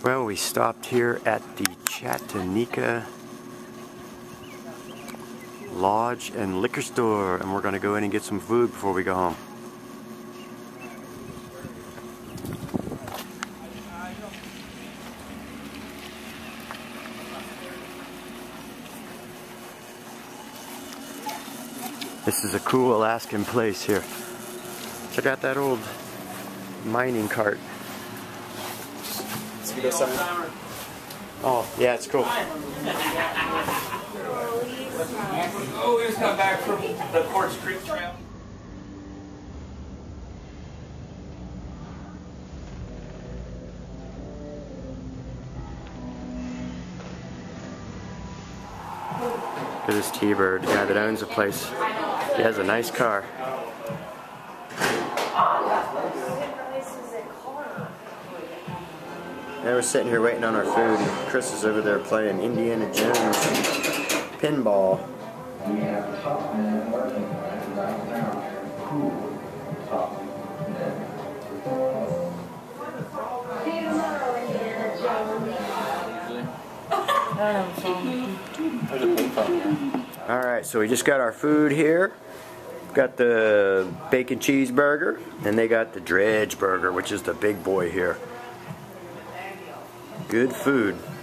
Well, we stopped here at the Chatanika Lodge and Liquor Store, and we're going to go in and get some food before we go home. This is a cool Alaskan place here. Check out that old mining cart. Oh, yeah, it's cool. Oh, we just got back from the Quartz Creek Trail. Look at this T-Bird, the guy that owns the place. He has a nice car. And we're sitting here waiting on our food, and Chris is over there playing Indiana Jones pinball. Alright, so we just got our food here. Got the bacon cheeseburger, and they got the dredge burger, which is the big boy here. Good food.